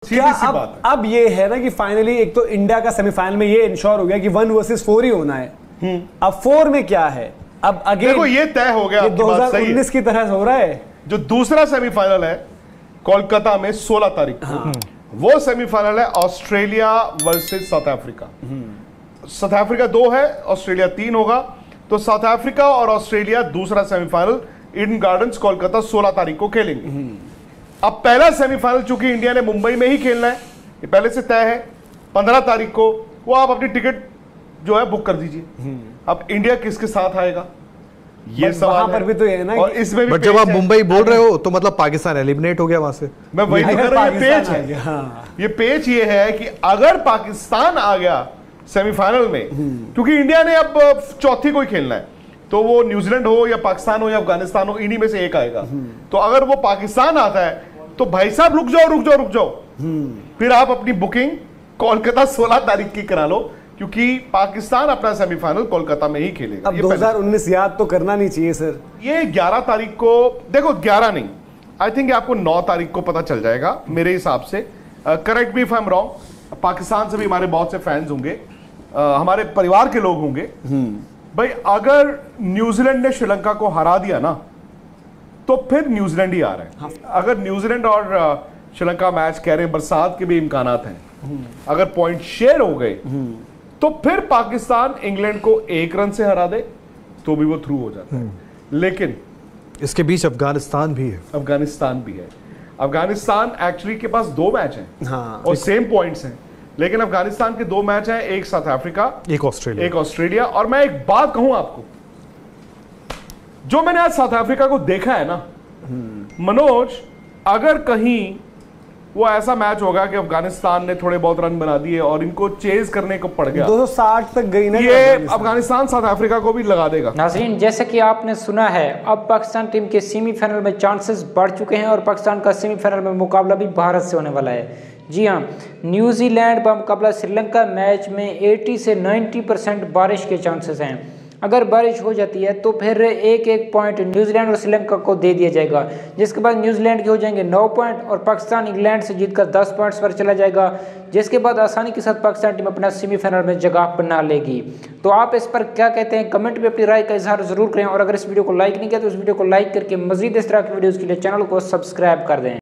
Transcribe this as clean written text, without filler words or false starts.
क्या अब ये है ना कि फाइनली एक तो इंडिया का सेमीफाइनल में ये इंश्योर हो गया कि 1 वर्सेस 4 ही होना है। अब 4 में क्या है, अब अगेन देखो ये तय हो गया, 2019 की तरह हो रहा है। जो दूसरा सेमीफाइनल है कोलकाता में 16 तारीख को, वो सेमीफाइनल है Australia versus South Africa. South Africa 2 है, ऑस्ट्रेलिया 3 होगा, तो साउथ अफ्रीका और ऑस्ट्रेलिया दूसरा सेमीफाइनल ईडन गार्डन्स कोलकाता 16 तारीख को खेलेंगे। अब पहला सेमीफाइनल चूंकि इंडिया ने मुंबई में ही खेलना है, ये पहले से तय है 15 तारीख को, वो आप अपनी टिकट जो है बुक कर दीजिए। अब इंडिया किसके साथ आएगा ये सवाल पर भी तो ये है ना, और इसमें भी जब आप मुंबई बोल रहे हो तो मतलब पाकिस्तान एलिमिनेट हो गया वहां से। मैं वही तो कह रहा हूं, ये पेच है। ये पेच ये है कि अगर पाकिस्तान आ गया सेमीफाइनल में, क्योंकि इंडिया ने अब चौथी कोई खेलना है, तो वो न्यूजीलैंड हो या पाकिस्तान हो या अफगानिस्तान हो, इन्हीं में से एक आएगा। तो अगर वो पाकिस्तान आता है तो भाई साहब रुक जाओ, फिर आप अपनी बुकिंग कोलकाता 16 तारीख की करा लो, क्योंकि पाकिस्तान अपना सेमीफाइनल कोलकाता में ही खेलेगा। अब 2019 याद तो करना नहीं चाहिए सर। ये 11 तारीख को, देखो 11 नहीं, आई थिंक आपको 9 तारीख को पता चल जाएगा मेरे हिसाब से। Correct me if I am wrong. Pakistan से भी हमारे बहुत से फैंस होंगे, हमारे परिवार के लोग होंगे। भाई अगर न्यूजीलैंड ने श्रीलंका को हरा दिया ना, तो फिर न्यूजीलैंड ही आ रहा है। हाँ। अगर न्यूजीलैंड और श्रीलंका मैच कह रहे हैं, बरसात के भी इम्कानात हैं, अगर पॉइंट शेयर हो गए तो फिर पाकिस्तान इंग्लैंड को 1 रन से हरा दे तो भी वो थ्रू हो जाता है। लेकिन इसके बीच अफगानिस्तान भी है। अफगानिस्तान एक्चुअली के पास 2 मैच हैं। हाँ। और सेम पॉइंट्स हैं, लेकिन अफगानिस्तान के 2 मैच हैं, एक साउथ अफ्रीका, एक ऑस्ट्रेलिया। और मैं एक बात कहूं आपको, जो मैंने आज साउथ अफ्रीका को देखा है ना मनोज, अगर कहीं वो ऐसा मैच होगा कि अफगानिस्तान ने थोड़े बहुत रन बना दिए और इनको चेज करने को पड़ गया, 260 तक गई ना, ये अफगानिस्तान साउथ अफ्रीका को भी लगा देगा। नाज़रीन, जैसे कि आपने सुना है, अब पाकिस्तान टीम के सेमीफाइनल में चांसेस बढ़ चुके हैं और पाकिस्तान का सेमीफाइनल में मुकाबला भी भारत से होने वाला है। जी हाँ, न्यूजीलैंड का मुकाबला श्रीलंका मैच में 80 से 90% बारिश के चांसेस हैं। अगर बारिश हो जाती है तो फिर एक पॉइंट न्यूजीलैंड और श्रीलंका को दे दिया जाएगा, जिसके बाद न्यूजीलैंड के हो जाएंगे 9 पॉइंट और पाकिस्तान इंग्लैंड से जीतकर 10 पॉइंट्स पर चला जाएगा, जिसके बाद आसानी के साथ पाकिस्तान टीम अपना सेमीफाइनल में जगह बना लेगी। तो आप इस पर क्या कहते हैं, कमेंट में अपनी राय का इजहार जरूर करें, और अगर इस वीडियो को लाइक नहीं किया तो इस वीडियो को लाइक करके मजीद इस तरह की वीडियोज़ के लिए चैनल को सब्सक्राइब कर दें।